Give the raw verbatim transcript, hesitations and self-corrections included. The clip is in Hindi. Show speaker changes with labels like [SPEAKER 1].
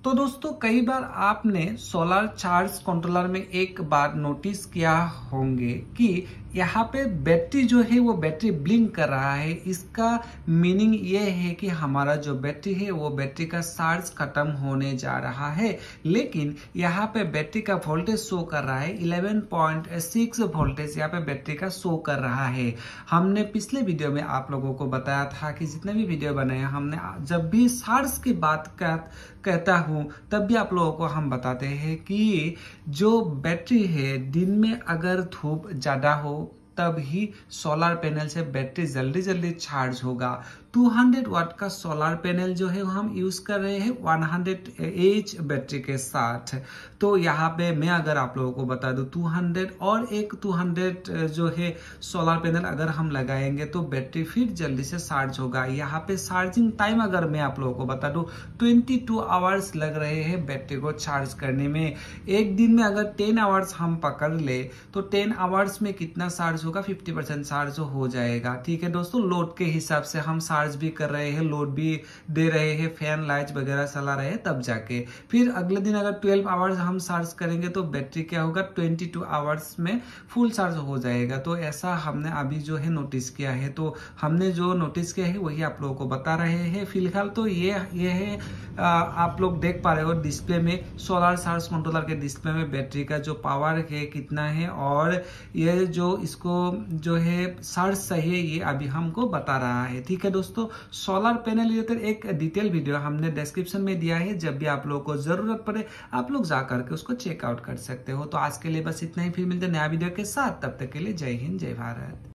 [SPEAKER 1] तो दोस्तों कई बार आपने सोलर चार्ज कंट्रोलर में एक बार नोटिस किया होंगे कि यहाँ पे बैटरी जो है वो बैटरी ब्लिंक कर रहा है। इसका मीनिंग ये है कि हमारा जो बैटरी है वो बैटरी का चार्ज खत्म होने जा रहा है। लेकिन यहाँ पे बैटरी का वोल्टेज शो कर रहा है ग्यारह पॉइंट छह वोल्टेज यहाँ पे बैटरी का शो कर रहा है। हमने पिछले वीडियो में आप लोगों को बताया था कि जितने भी वीडियो बनाए हमने जब भी चार्ज की बात कर, कहता हूँ तब भी आप लोगों को हम बताते हैं कि जो बैटरी है दिन में अगर धूप ज्यादा हो तब ही सोलर पैनल से बैटरी जल्दी जल्दी चार्ज होगा। दो सौ वाट का सोलर पैनल जो है हम यूज कर रहे हैं सौ एच बैटरी के साथ। तो यहाँ पे मैं अगर आप लोगों को बता दूं दो सौ और एक दो सौ जो है सोलर पैनल अगर हम लगाएंगे तो बैटरी फिर जल्दी से चार्ज होगा। यहाँ पे चार्जिंग टाइम अगर मैं आप लोगों को बता दूं बाईस आवर्स लग रहे हैं बैटरी को चार्ज करने में। एक दिन में अगर दस आवर्स हम पकड़ ले तो दस आवर्स में कितना चार्ज होगा, पचास परसेंट चार्ज हो जाएगा। ठीक है दोस्तों, लोड के हिसाब से हम चार्ज भी कर रहे हैं, लोड भी दे रहे हैं, फैन लाइट वगैरह चला रहे हैं, तब जाके फिर अगले दिन अगर बारह आवर्स हम चार्ज करेंगे तो बैटरी क्या होगा बाईस आवर्स में फुल चार्ज हो जाएगा। तो ऐसा हमने अभी जो है नोटिस किया है। तो हमने जो नोटिस किया है वही आप लोगों को बता रहे हैं। फिलहाल तो ये ये है आ, आप लोग देख पा रहे हो डिस्प्ले में, सोलर चार्ज कंट्रोलर के डिस्प्ले में बैटरी का जो पावर है कितना है और ये जो इसको जो है चार्ज चाहिए ये अभी हमको बता रहा है। ठीक है दोस्तों, सोलर पैनल रिलेटेड एक डिटेल वीडियो हमने डिस्क्रिप्शन में दिया है, जब भी आप लोगों को जरूरत पड़े आप लोग जा करके उसको चेकआउट कर सकते हो। तो आज के लिए बस इतना ही, फिर मिलते हैं नया वीडियो के साथ। तब तक के लिए जय हिंद, जय भारत।